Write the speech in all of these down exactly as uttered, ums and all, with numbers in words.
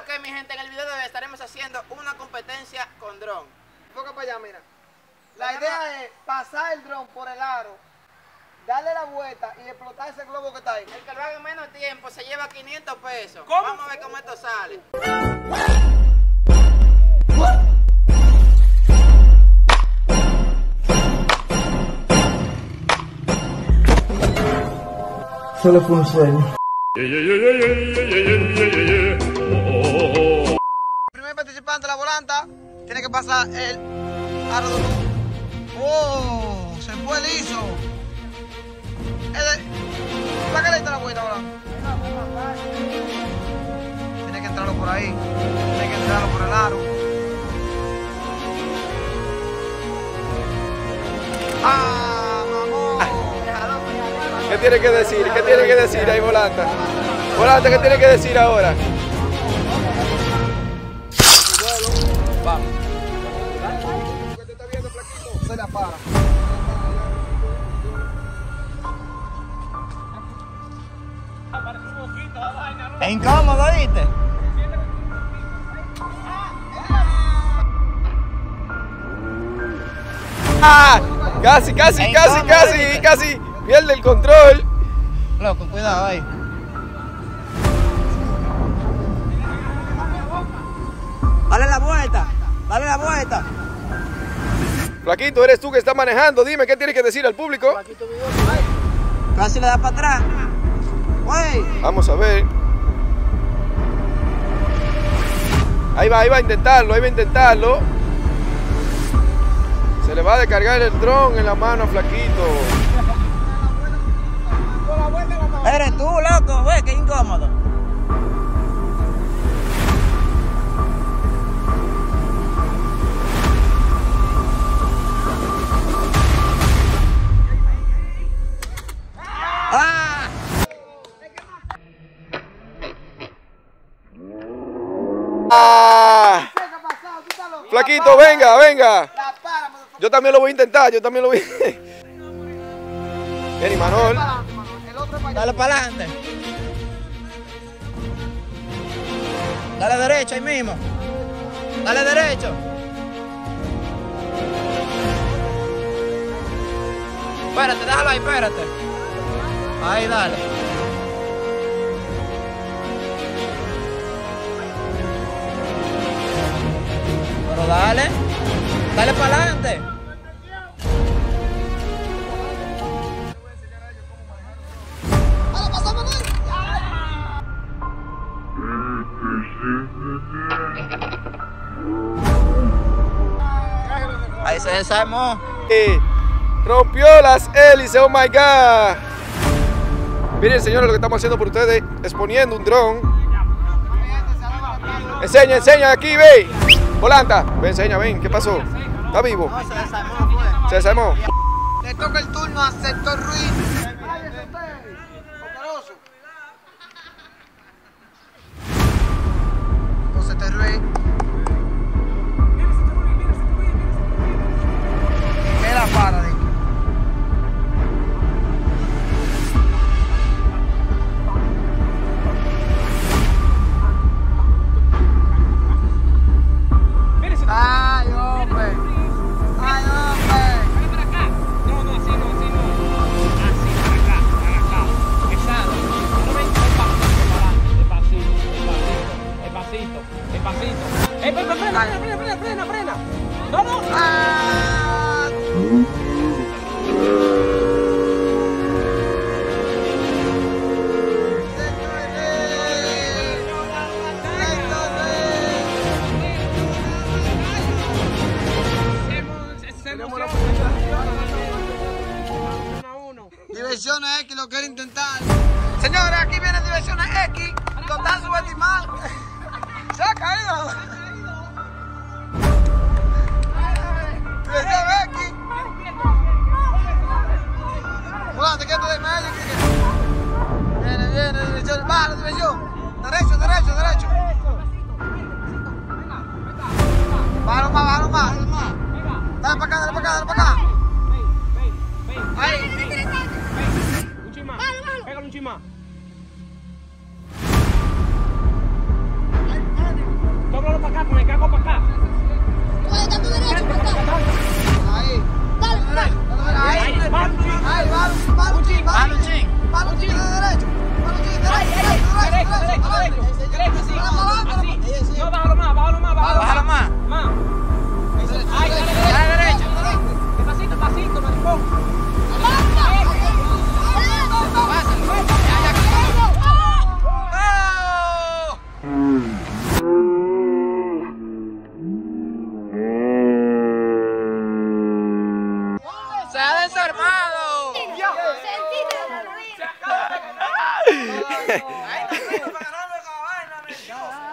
Ok, mi gente, en el video de hoy estaremos haciendo una competencia con dron. Enfoca para allá, mira. La idea es pasar el dron por el aro, darle la vuelta y explotar ese globo que está ahí. El que lo haga en menos tiempo se lleva quinientos pesos. ¿Cómo? Vamos a ver cómo esto sale. Solo fue un sueño. El primer participante de la volanta tiene que pasar el aro de luz. ¡Oh! Se fue liso. ¿Para qué le está la vuelta, volanta? Tiene que entrarlo por ahí. Tiene que entrarlo por el aro. ¡Ah, mamón! ¿Qué tiene que decir? ¿Qué tiene que decir ahí, Volanta? Volanta, ¿qué tiene que decir ahora? Vamos. ¿Qué te está viendo, flaquito? Se la para. Es incómodo, ¿viste? ¡Ah! Casi, casi, Es casi, incómodo, casi, ¿viste? casi. Pierde el control. Loco, cuidado ahí. Dale la vuelta, dale la vuelta. Flaquito, eres tú que estás manejando. Dime, ¿qué tienes que decir al público? Casi le da para atrás. Güey. Vamos a ver. Ahí va, ahí va a intentarlo, ahí va a intentarlo. Se le va a descargar el dron en la mano a Flaquito. Eres tú, loco, güey, qué incómodo. ¡Ah! ¡Ah! Flaquito, venga, venga. Yo también lo voy a intentar, yo también lo voy a... Bien, Imanol. Dale para adelante. Dale derecho ahí mismo. Dale derecho. Espérate, déjalo ahí, espérate. Ahí, dale. Pero dale. Dale para adelante. Ahí se desarmó. Eh, rompió las hélices, oh my god. Miren, señores, lo que estamos haciendo por ustedes, exponiendo un dron. Enseña, enseña aquí, ve. Volanta, ven, enseña, ven, ¿qué pasó? ¿Está vivo? No, se desarmó, fue. ¿Se desarmó? Le toca el turno a Sector Ruiz. José T. Ruiz. ¿Qué la para, Dick? Ay, hombre. Ay, hombre. No, no, así no, así no. Así, para acá, para acá. Pesado. No ven despacito, para adelante. Despacito, despacito, despacito, despacito. ¡Eh, frena, frena, frena, frena, frena, frena! ¡No, no! Ah. Diversiones X lo quiere intentar. Señores, aquí viene Diversiones X. Lo están subestimando. Se ha caído. Diversiones X. Volante, quédate de medio. Viene, viene, Diversiones. Va, la diversión. Derecho, derecho, derecho. Bájalo más, bájalo más. Dale para acá, dale para acá, dale para acá. Ahí. Un chimán. Pégale un chimán.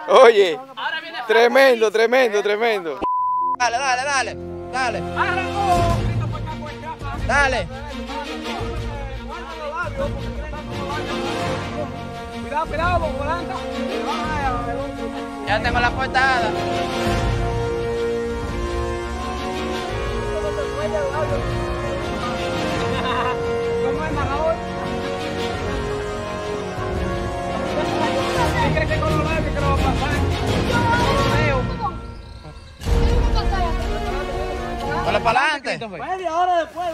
Oye, Ahora viene tremendo, tremendo, tremendo. Dale, dale, dale. Dale. Arrancó. Grito por acá, por acá. Dale. Cuidado, cuidado, volanta. Ya tengo la portada. ¿Cómo es, narrador? ¿Qué crees que con los labios que lo va a pasar? Dale para adelante. Media hora después,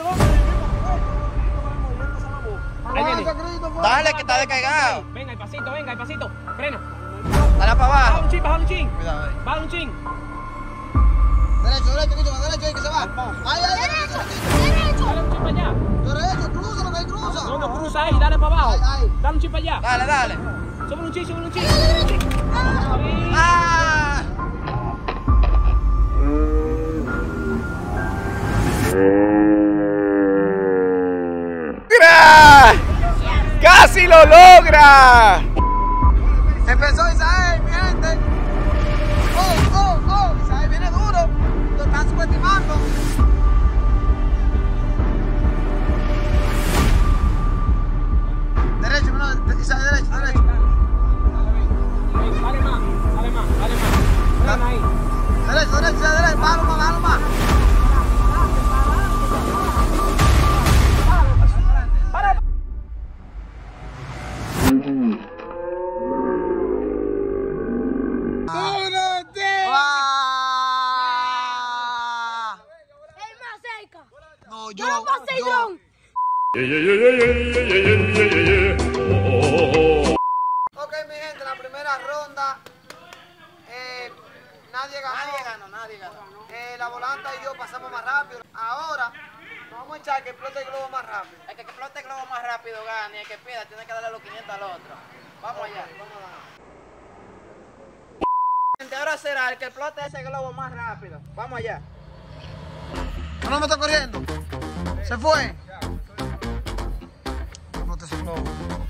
Ahí viene. Dale, que está descargado. Venga, el pasito, venga, el pasito. Frena. Dale para Baja abajo. un chin, baja un chin. Cuidado ahí. Baja un chin. Derecho, derecho, escúchame, derecho ahí que se va. Ahí, ahí, derecho, derecho. Dale un chin para allá. Derecho, cruza lo que hay, cruza. No, no, cruza ahí, dale para abajo. Ahí, ahí. Dale un chin para allá. Dale, dale. Sube un chin, sube un chin. Ahí. ¡Ah! ¡Logra! ¡Casi lo logra! Empezó Isael, mi gente. Oh, oh, oh. Isael viene duro. Lo están subestimando. Derecho, no, Isael, derecho, derecho. Dale más, dale más, dale más. Frena ahí. Derecho, derecho, Isael, derecho. Bájalo más, bájalo más. El más cerca. No, Yo lo pasé el dron. Ok, mi gente, la primera ronda. Eh, nadie ganó. Nadie ganó, nadie ganó. Eh, la volanta y yo pasamos más rápido. Ahora vamos a echar que explote el globo más rápido. El que explote el globo más rápido gana y el que pierda tiene que darle los quinientos al otro. Vamos allá. Gente, ahora será el que explote ese globo más rápido. Vamos allá. No me está corriendo. Se fue. Explote ese globo.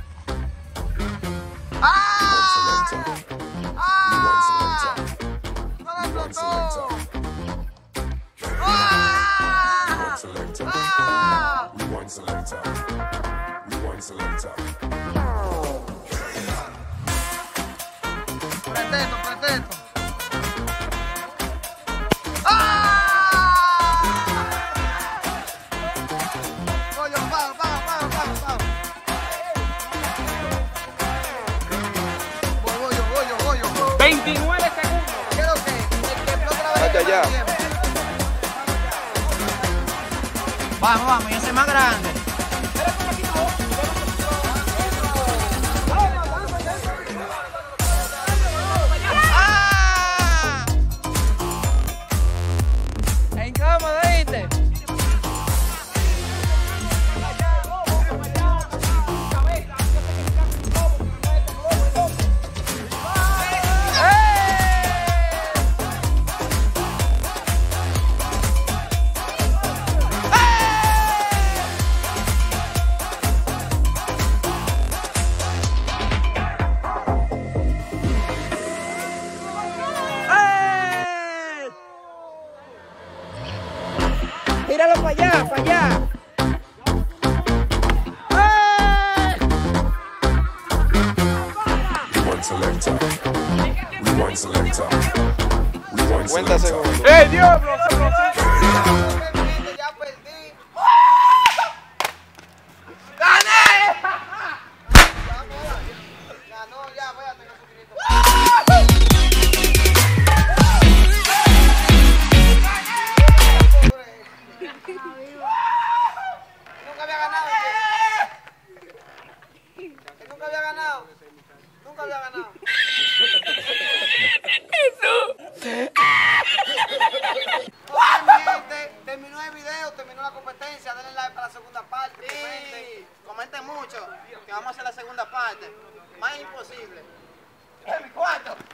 ¡Ah! ¡Ah! ¡No lo explotó! ¡Ah! ¡Ah! Pretendo, pretendo. ¡Ah! Coño, pago, pago, pago, pago, pago. Voy, voy, yo, voy, yo, voy, yo. veintinueve segundos. Quiero que el que explote la Date vereda allá. tiempo. Vamos, vamos, yo soy más grande. ¡Ah! Es incómodo, ¿viste? Tíralo para allá, para allá. cincuenta segundos. ¡Eh, diablo! Ya perdí. Ganó, ya, voy a tener su grito. Nunca había ganado. Él nunca había ganado. Nunca había ganado. Ok, mi gente, terminó el video, terminó la competencia. Denle like para la segunda parte. comenten. Sí, comenten mucho, que vamos a hacer la segunda parte. Más imposible. ¡Es mi cuarto!